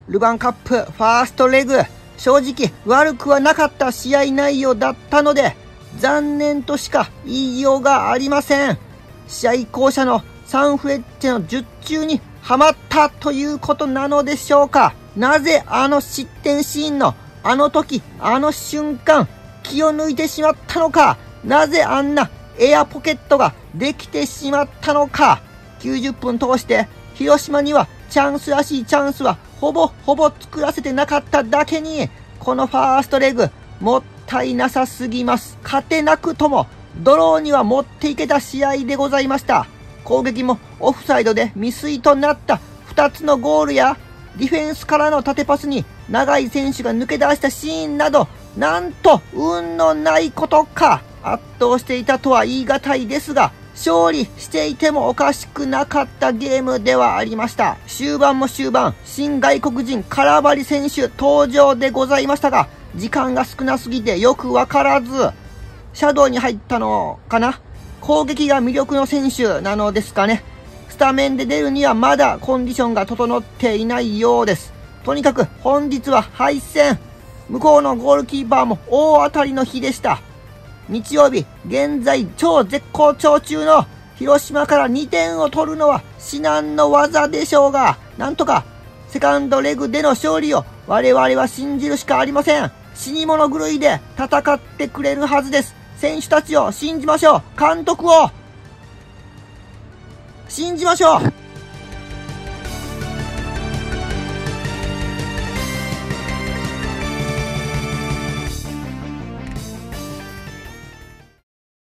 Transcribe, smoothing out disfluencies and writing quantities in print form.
ルヴァンカップファーストレグ、正直悪くはなかった試合内容だったので、残念としか言いようがありません。試合巧者のサンフレッチェの術中にはまったということなのでしょうか。なぜあの失点シーンのあの時、あの瞬間、気を抜いてしまったのか。なぜあんなエアポケットができてしまったのか。90分通して広島にはチャンスらしいチャンスはほぼ作らせてなかっただけに、このファーストレグもったいなさすぎます。勝てなくともドローには持っていけた試合でございました。攻撃もオフサイドで未遂となった2つのゴールや、ディフェンスからの縦パスに長い選手が抜け出したシーンなど、なんと運のないことか。圧倒していたとは言い難いですが、勝利していてもおかしくなかったゲームではありました。終盤も終盤、新外国人カラバリ選手登場でございましたが、時間が少なすぎてよくわからず、シャドウに入ったのかな。攻撃が魅力の選手なのですかね。スタメンで出るにはまだコンディションが整っていないようです。とにかく本日は敗戦。向こうのゴールキーパーも大当たりの日でした。日曜日、現在超絶好調中の広島から2点を取るのは至難の技でしょうが、なんとかセカンドレグでの勝利を我々は信じるしかありません。死に物狂いで戦ってくれるはずです。選手たちを信じましょう。監督を信じましょう。